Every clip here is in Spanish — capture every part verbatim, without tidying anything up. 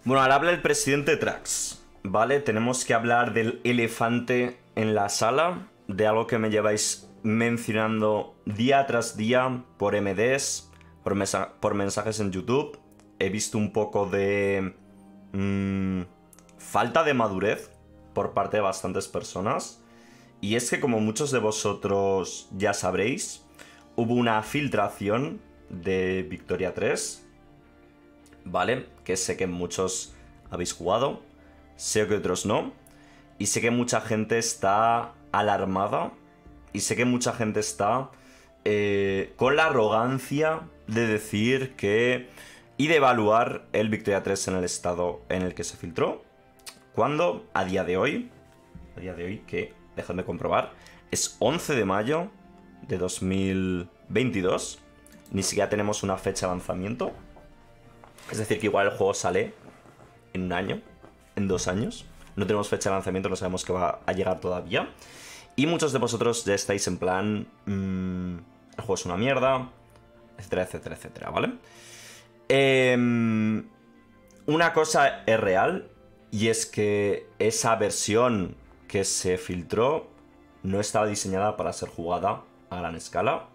Bueno, al habla el presidente Trax, ¿vale? Tenemos que hablar del elefante en la sala, de algo que me lleváis mencionando día tras día por M Ds, por, mesa por mensajes en YouTube. He visto un poco de mmm, falta de madurez por parte de bastantes personas. Y es que, como muchos de vosotros ya sabréis, hubo una filtración de Victoria tres, ¿vale? Que sé que muchos habéis jugado, sé que otros no, y sé que mucha gente está alarmada, y sé que mucha gente está eh, con la arrogancia de decir que... y de evaluar el Victoria tres en el estado en el que se filtró, cuando a día de hoy, a día de hoy, que dejadme comprobar, es once de mayo de dos mil veintidós, ni siquiera tenemos una fecha de lanzamiento. Es decir, que igual el juego sale en un año, en dos años. No tenemos fecha de lanzamiento, no sabemos que va a llegar todavía. Y muchos de vosotros ya estáis en plan... Mmm, el juego es una mierda, etcétera, etcétera, etcétera, ¿vale? Eh, una cosa es real, y es que esa versión que se filtró no estaba diseñada para ser jugada a gran escala.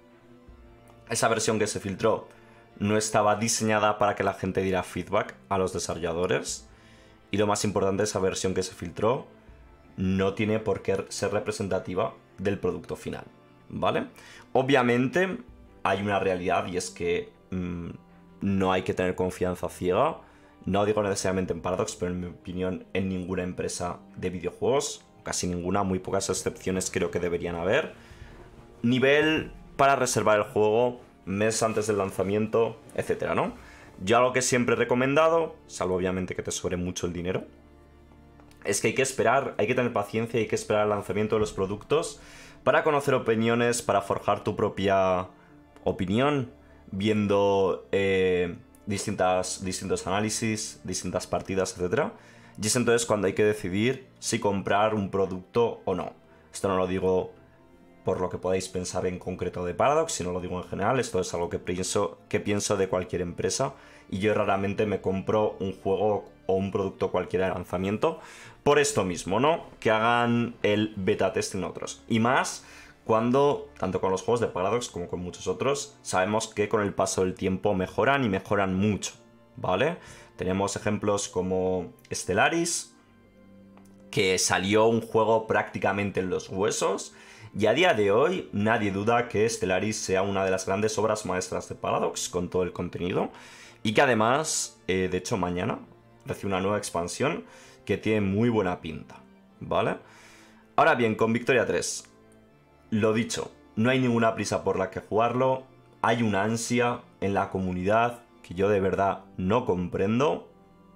Esa versión que se filtró no estaba diseñada para que la gente diera feedback a los desarrolladores. Y lo más importante, esa versión que se filtró no tiene por qué ser representativa del producto final, ¿vale? Obviamente hay una realidad, y es que mmm, no hay que tener confianza ciega. No digo necesariamente en Paradox, pero en mi opinión en ninguna empresa de videojuegos, casi ninguna, muy pocas excepciones creo que deberían haber. Nivel para reservar el juego meses antes del lanzamiento, etcétera, ¿no? Yo algo que siempre he recomendado, salvo obviamente que te sobre mucho el dinero, es que hay que esperar, hay que tener paciencia, hay que esperar el lanzamiento de los productos para conocer opiniones, para forjar tu propia opinión, viendo eh, distintas, distintos análisis, distintas partidas, etcétera. Y es entonces cuando hay que decidir si comprar un producto o no. Esto no lo digo por lo que podáis pensar en concreto de Paradox, sino lo digo en general. Esto es algo que pienso, que pienso de cualquier empresa, y yo raramente me compro un juego o un producto cualquiera de lanzamiento por esto mismo, ¿no? Que hagan el beta testing otros. Y más cuando, tanto con los juegos de Paradox como con muchos otros, sabemos que con el paso del tiempo mejoran y mejoran mucho, ¿vale? Tenemos ejemplos como Stellaris, que salió un juego prácticamente en los huesos, y a día de hoy nadie duda que Stellaris sea una de las grandes obras maestras de Paradox con todo el contenido, y que además, eh, de hecho mañana, recibe una nueva expansión que tiene muy buena pinta, ¿vale? Ahora bien, con Victoria tres, lo dicho, no hay ninguna prisa por la que jugarlo, hay una ansia en la comunidad que yo de verdad no comprendo.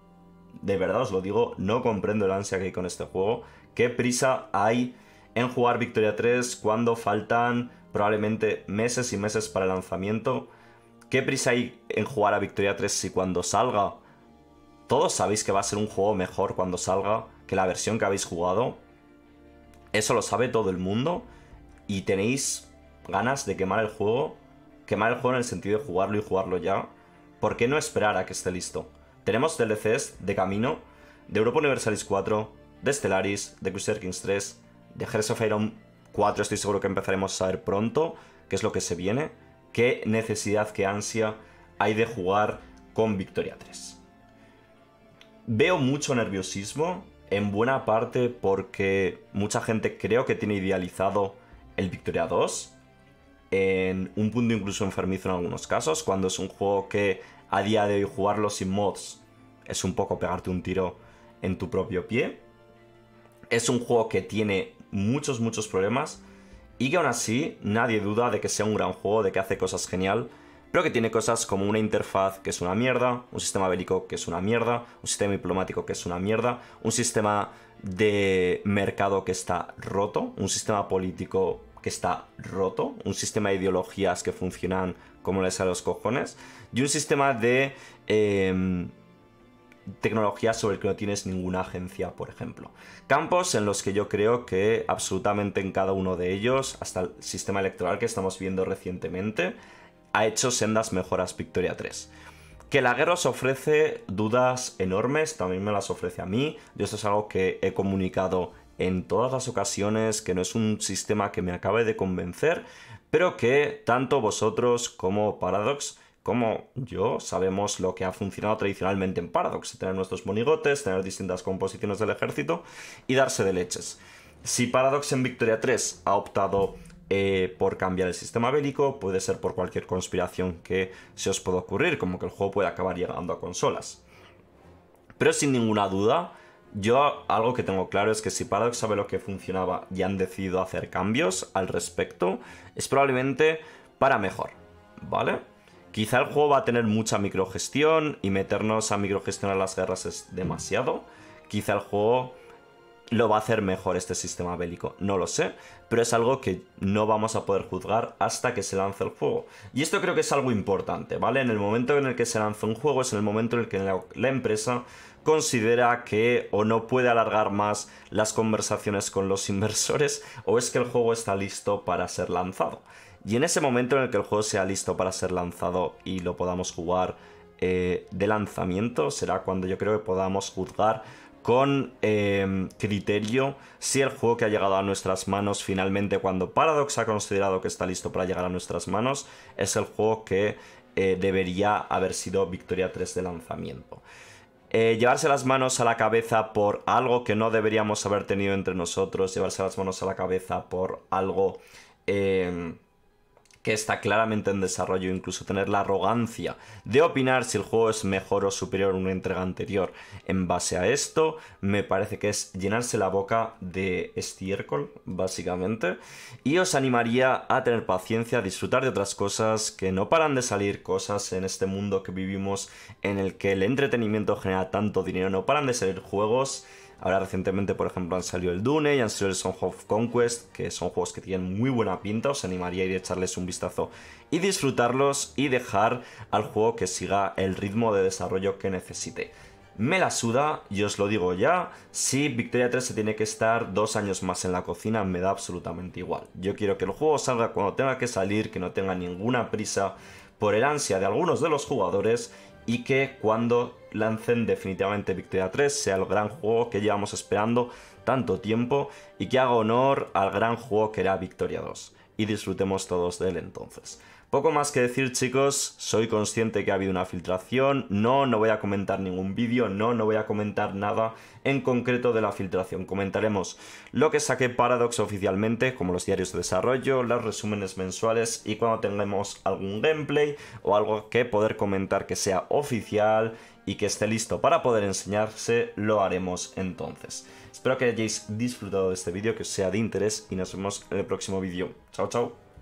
De verdad os lo digo, no comprendo la ansia que hay con este juego. ¿Qué prisa hay en jugar Victoria tres cuando faltan probablemente meses y meses para el lanzamiento? ¿Qué prisa hay en jugar a Victoria tres si cuando salga, todos sabéis que va a ser un juego mejor cuando salga que la versión que habéis jugado? Eso lo sabe todo el mundo, y tenéis ganas de quemar el juego. Quemar el juego en el sentido de jugarlo y jugarlo ya. ¿Por qué no esperar a que esté listo? Tenemos D L Cs de camino, de Europa Universalis cuatro, de Stellaris, de Crusader Kings tres, de Hearts of Iron cuatro, estoy seguro que empezaremos a saber pronto qué es lo que se viene. ¿Qué necesidad, qué ansia hay de jugar con Victoria tres? Veo mucho nerviosismo, en buena parte porque mucha gente creo que tiene idealizado el Victoria dos, en un punto incluso enfermizo en algunos casos, cuando es un juego que a día de hoy jugarlo sin mods es un poco pegarte un tiro en tu propio pie. Es un juego que tiene muchos, muchos problemas, y que aún así nadie duda de que sea un gran juego, de que hace cosas genial, pero que tiene cosas como una interfaz que es una mierda, un sistema bélico que es una mierda, un sistema diplomático que es una mierda, un sistema de mercado que está roto, un sistema político que está roto, un sistema de ideologías que funcionan como les sale a los cojones, y un sistema de eh, tecnología sobre el que no tienes ninguna agencia, por ejemplo. Campos en los que yo creo que absolutamente en cada uno de ellos, hasta el sistema electoral que estamos viendo recientemente, ha hecho sendas mejoras Victoria tres. Que la guerra os ofrece dudas enormes, también me las ofrece a mí. Yo esto es algo que he comunicado en todas las ocasiones, que no es un sistema que me acabe de convencer, pero que tanto vosotros como Paradox, como yo, sabemos lo que ha funcionado tradicionalmente en Paradox: tener nuestros monigotes, tener distintas composiciones del ejército y darse de leches. Si Paradox en Victoria tres ha optado eh, por cambiar el sistema bélico, puede ser por cualquier conspiración que se os pueda ocurrir, como que el juego puede acabar llegando a consolas. Pero sin ninguna duda, yo algo que tengo claro es que si Paradox sabe lo que funcionaba y han decidido hacer cambios al respecto, es probablemente para mejor, ¿vale? Quizá el juego va a tener mucha microgestión y meternos a microgestionar las guerras es demasiado. Quizá el juego lo va a hacer mejor este sistema bélico, no lo sé, pero es algo que no vamos a poder juzgar hasta que se lance el juego. Y esto creo que es algo importante, ¿vale? En el momento en el que se lanza un juego es en el momento en el que la, la empresa considera que o no puede alargar más las conversaciones con los inversores, o es que el juego está listo para ser lanzado. Y en ese momento en el que el juego sea listo para ser lanzado y lo podamos jugar eh, de lanzamiento, será cuando yo creo que podamos juzgar con eh, criterio si el juego que ha llegado a nuestras manos finalmente, cuando Paradox ha considerado que está listo para llegar a nuestras manos, es el juego que eh, debería haber sido Victoria tres de lanzamiento. Eh, llevarse las manos a la cabeza por algo que no deberíamos haber tenido entre nosotros, llevarse las manos a la cabeza por algo eh, que está claramente en desarrollo, incluso tener la arrogancia de opinar si el juego es mejor o superior a una entrega anterior en base a esto, me parece que es llenarse la boca de estiércol, básicamente. Y os animaría a tener paciencia, a disfrutar de otras cosas, que no paran de salir cosas en este mundo que vivimos, en el que el entretenimiento genera tanto dinero, no paran de salir juegos. Ahora recientemente, por ejemplo, han salido el Dune y han salido el Song of Conquest, que son juegos que tienen muy buena pinta. Os animaría a ir a echarles un vistazo y disfrutarlos y dejar al juego que siga el ritmo de desarrollo que necesite. Me la suda, y os lo digo ya, si Victoria tres se tiene que estar dos años más en la cocina, me da absolutamente igual. Yo quiero que el juego salga cuando tenga que salir, que no tenga ninguna prisa por el ansia de algunos de los jugadores, y que cuando lancen definitivamente Victoria tres sea el gran juego que llevamos esperando tanto tiempo y que haga honor al gran juego que era Victoria dos. Y disfrutemos todos de él entonces. Poco más que decir, chicos, soy consciente que ha habido una filtración, no, no voy a comentar ningún vídeo, no, no voy a comentar nada en concreto de la filtración. Comentaremos lo que saque Paradox oficialmente, como los diarios de desarrollo, los resúmenes mensuales y cuando tengamos algún gameplay o algo que poder comentar que sea oficial y que esté listo para poder enseñarse, lo haremos entonces. Espero que hayáis disfrutado de este vídeo, que os sea de interés y nos vemos en el próximo vídeo. Chao, chao.